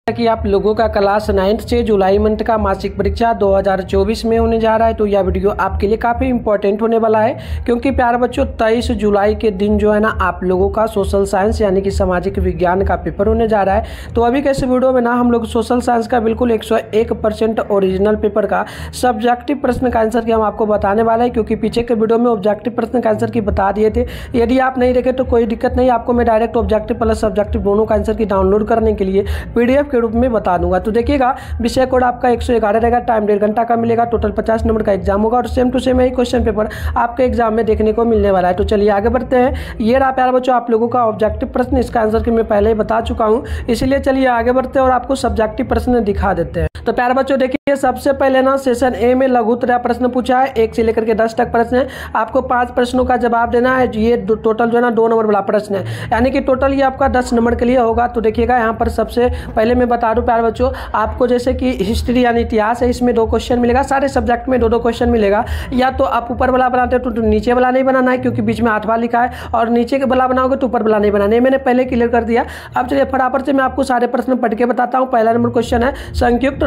कि आप लोगों का क्लास 9th से जुलाई मंथ का मासिक परीक्षा 2024 में होने जा रहा है। तो यह वीडियो आपके लिए काफ़ी इंपॉर्टेंट होने वाला है, क्योंकि प्यारे बच्चों 23 जुलाई के दिन जो है ना आप लोगों का सोशल साइंस यानी कि सामाजिक विज्ञान का पेपर होने जा रहा है। तो अभी के इस वीडियो में ना हम लोग सोशल साइंस का बिल्कुल 101% ओरिजिनल पेपर का सब्जेक्टिव प्रश्न का आंसर की हम आपको बताने वाला है, क्योंकि पीछे के वीडियो में ऑब्जेक्टिव प्रश्न का आंसर की बता दिए थे। यदि आप नहीं देखे तो कोई दिक्कत नहीं, आपको मैं डायरेक्ट ऑब्जेक्टिव प्लस सब्जेक्टिव दोनों का आंसर की डाउनलोड करने के लिए PDF के रूप में बता दूंगा। तो देखिएगा, विषय कोड आपका 111 रहेगा, टाइम 1.5 घंटा का मिलेगा, टोटल 50 नंबर का एग्जाम होगा और सेम टू सेम यही क्वेश्चन पेपर आपके एग्जाम में देखने को मिलने वाला है। तो चलिए आगे बढ़ते हैं। ये रहा प्यारे बच्चों आप लोगों का ऑब्जेक्टिव प्रश्न, इसका आंसर की मैं पहले ही बता चुका हूँ, इसीलिए चलिए आगे बढ़ते हैं और आपको सब्जेक्टिव प्रश्न दिखा देते हैं। तो प्यारे बच्चों देखिए, सबसे पहले ना सेशन ए में लघुत्तरा प्रश्न पूछा है, 1 से लेकर के 10 तक प्रश्न है। आपको 5 प्रश्नों का जवाब देना है। ये टोटल जो है ना 2 नंबर वाला प्रश्न है, यानी कि टोटल ये आपका 10 नंबर के लिए होगा। तो देखिएगा, यहाँ पर सबसे पहले मैं बता दूं प्यारे बच्चों आपको, जैसे कि हिस्ट्री यानी इतिहास है, इसमें 2 क्वेश्चन मिलेगा। सारे सब्जेक्ट में 2-2 क्वेश्चन मिलेगा। या तो आप ऊपर वाला बनाते हो तो नीचे वाला नहीं बनाना है, क्योंकि बीच में 8वां लिखा है, और नीचे के वाला बनाओगे तो ऊपर वाला नहीं बनाना है। मैंने पहले क्लियर कर दिया। अब चलिए फटाफट से मैं आपको सारे प्रश्न पढ़ के बताता हूँ। पहला नंबर क्वेश्चन है, संयुक्त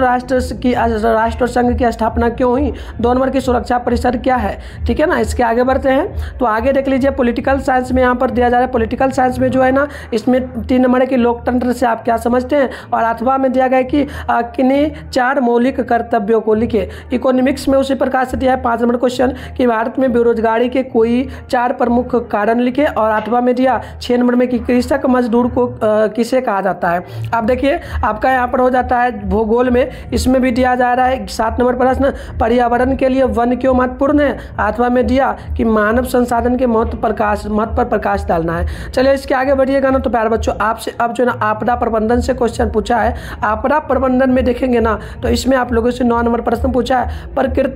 राष्ट्र संघ की स्थापना क्यों हुई? 2 नंबर की सुरक्षा परिषद क्या है? ठीक है ना। इसके आगे बढ़ते हैं। तो आगे देख लीजिए, पॉलिटिकल साइंस में यहाँ पर दिया जा रहा है। पॉलिटिकल साइंस में जो है ना, इसमें 3 नंबर है कि लोकतंत्र से आप क्या समझते हैं, और 8वां में दिया गया कि किन्हीं 4 मौलिक कर्तव्यों को लिखे। इकोनॉमिक्स में उसी प्रकार से दिया है 5 नंबर क्वेश्चन कि भारत में बेरोजगारी के कोई 4 प्रमुख कारण लिखे, और 8वां में दिया 6 नंबर में कि कृषक मजदूर को किसे कहा जाता है। अब देखिए आपका यहाँ पर हो जाता है भूगोल में, इसमें भी दिया जा रहा है 7 नंबर प्रश्न, पर्यावरण के लिए वन क्यों महत्वपूर्ण है। 8वां में दिया कि मानव संसाधन के महत्व पर प्रकाश डालना है। चलिए इसके आगे बढ़िएगा ना। तो प्यारे बच्चों आपसे अब जो ना आपदा प्रबंधन से क्वेश्चन पूछा है। आपदा प्रबंधन में देखेंगे ना, तो इसमें आप लोगों से 9 नंबर प्रश्न पूछा है।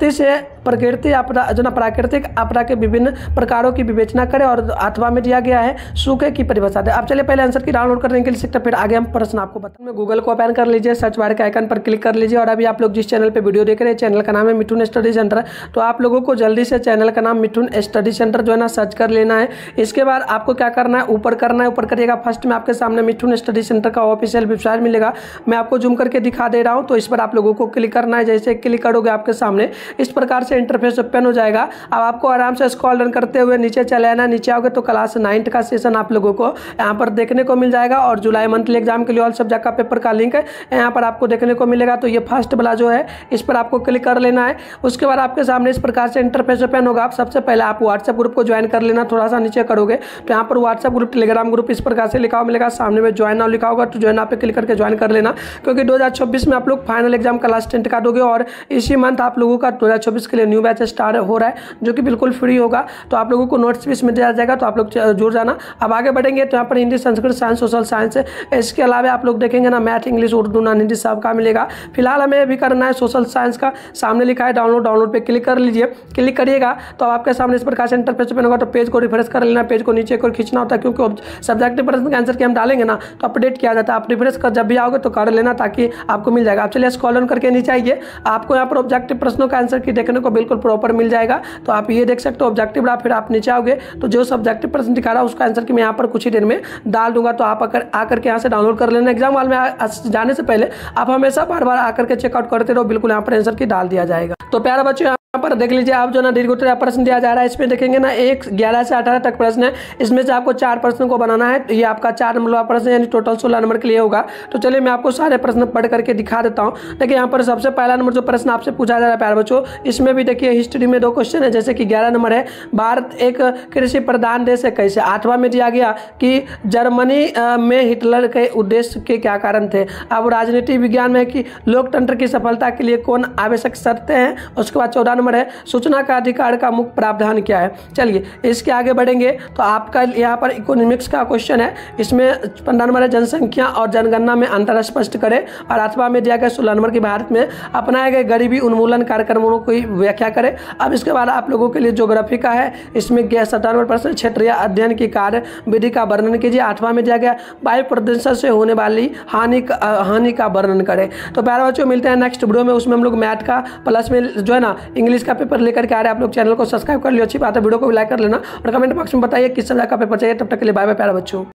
प्राकृतिक आपदा जो ना प्राकृतिक आपदा के विभिन्न प्रकारों की विवेचना करें, और 8वां में दिया गया है सूखे की परिभाषा दें। अब चलिए पहले आंसर की डाउनलोड करने के लिए सीखते, फिर आगे हम प्रश्न आपको बताएं। में गूगल को ओपन कर लीजिए, सर्च बार के आइकन पर क्लिक कर लीजिए, और अभी आप लोग जिस चैनल पे वीडियो देख रहे हैं चैनल का नाम है मिठुन स्टडी सेंटर। तो आप लोगों को जल्दी से चैनल का नाम मिठुन स्टडी सेंटर जो है ना सर्च कर लेना है। इसके बाद आपको क्या करना है, ऊपर करना है, ऊपर करिएगा। फर्स्ट में आपके सामने मिठुन स्टडी सेंटर का ऑफिशियल वेबसाइट मिलेगा, मैं आपको जूम करके दिखा दे रहा हूँ। तो इस पर आप लोगों को क्लिक करना है। जैसे क्लिक करोगे आपके सामने इस प्रकार से इंटरफेस ओपन हो जाएगा। अब आपको आराम से स्क्रॉल डाउन करते हुए नीचे चले आना। नीचे आओगे तो क्लास 9th का सेशन आप लोगों को यहाँ पर देखने को मिल जाएगा, और जुलाई मंथली एग्जाम के लिए ऑल सब्जेक्ट का पेपर का लिंक है यहाँ पर आपको देखने को मिलेगा। तो ये फर्स्ट वाला जो है इस पर आपको क्लिक कर लेना है। उसके बाद आपके सामने इस प्रकार से इंटरफेस ओपन होगा। आप सबसे पहले आप व्हाट्सएप ग्रुप को ज्वाइन कर लेना। थोड़ा सा नीचे करोगे तो यहाँ पर व्हाट्सएप ग्रुप, टेलीग्राम ग्रुप इस प्रकार से लिखा हुआ मिलेगा। सामने में ज्वाइन नाउ लिखा होगा, तो ज्वाइन नाउ पे क्लिक करके ज्वाइन कर लेना, क्योंकि 2024 में आप लोग फाइनल एग्जाम क्लास 10th का दोगे, और इसी मंथ आप लोगों का 2024 के लिए न्यू बैच स्टार्ट हो रहा है, जो कि बिल्कुल फ्री होगा। तो आप लोगों को नोट्स भी इसमें दिया जाएगा, तो आप लोग जुड़ जाना। अब आगे बढ़ेंगे तो यहाँ पर Hindi, Sanskrit, science, social science है। इसके अलावा आप लोग देखेंगे ना math, English, Urdu, non Hindi सबका मिलेगा। फिलहाल हमें अभी करना है सोशल साइंस का। सामने लिखा है डाउनलोड पे क्लिक कर लीजिए। क्लिक करिएगा तो आपके सामने इस प्रकार से इंटरफेस ओपन होगा। तो पेज को रिफ्रेश कर लेना, पेज को नीचे को खींचना होता है, क्योंकि सब्जेक्टिव प्रश्न का आंसर की हम डालेंगे ना तो अपडेट किया जाता है। आप रिफ्रेश कर जब भी आओगे तो कर लेना, ताकि आपको मिल जाएगा। आप चलिए स्क्रॉल डाउन करके नीचे आइए, आपको यहाँ पर ऑब्जेक्टिव प्रश्नों का आंसर की देखने को बिल्कुल प्रॉपर मिल जाएगा। तो आप ये देख सकते हो ऑब्जेक्टिव रहा। फिर आप नीचे आओगे तो जो सब्जेक्टिव प्रश्न दिखा रहा है उसका आंसर की मैं यहाँ पर कुछ ही देर में डाल दूंगा। तो आप आकर के यहाँ से डाउनलोड कर लेना। एग्जाम हॉल में जाने से पहले आप हमेशा बार बार आकर के चेकआउट करते रहो, बिल्कुल यहाँ पर आंसर की डाल दिया जाएगा। तो प्यारे बच्चों यहाँ पर देख लीजिए, आप जो ना दीर्घोत्तरीय प्रश्न दिया जा रहा है। इसमें देखेंगे ना 11 से 18 तक प्रश्न है। इसमें से आपको 4 प्रश्नों को बनाना है। तो ये आपका 4 नंबर वाला प्रश्न यानी टोटल 16 नंबर के लिए होगा। तो चलिए मैं आपको सारे प्रश्न पढ़ करके दिखा देता हूँ। देखिए यहाँ पर सबसे पहला नंबर जो प्रश्न आपसे पूछा जा रहा है प्यारे बच्चों, इसमें भी देखिए हिस्ट्री में 2 क्वेश्चन है। जैसे कि 11 नंबर है, भारत एक कृषि प्रधान देश है कैसे। 8वां में दिया गया कि जर्मनी में हिटलर के उद्देश्य के क्या कारण थे। अब राजनीति विज्ञान में कि लोकतंत्र की सफलता के लिए कौन आवश्यक शर्तें हैं। उसके बाद 14 नंबर है, सूचना का अधिकार का मुख्य प्रावधान क्या है। चलिए इसके आगे बढ़ेंगे तो आपका यहाँ पर इकोनॉमिक्स का क्वेश्चन है। इसमें 15 नंबर है, जनसंख्या और जनगणना में अंतर स्पष्ट करें। और 8वां में दिया गया 16 नंबर की भारत में अपनाए गए गरीबी उन्मूलन कार्यक्रमों की व्याख्या करें। अब इसके बाद आप लोगों के लिए ज्योग्राफी का है। इसमें 17 नंबर प्रश्न, क्षेत्रीय अध्ययन की कार्य विधि का वर्णन कीजिए। 8वां में दिया गया वायु प्रदूषण से होने वाली हानि का वर्णन करें। तो प्यारे बच्चों मिलते हैं नेक्स्ट वीडियो में, उसमें हम लोग मैथ का प्लस में जो है ना इंग्लिश का पेपर लेकर के आ रहे हैं। आप लोग चैनल को सब्सक्राइब कर लियो, अच्छी बात है। वीडियो को भी लाइक कर लेना और कमेंट बॉक्स में बताइए किस सब्जेक्ट का पेपर चाहिए। तब तक के लिए बाय बाय प्यारे बच्चों।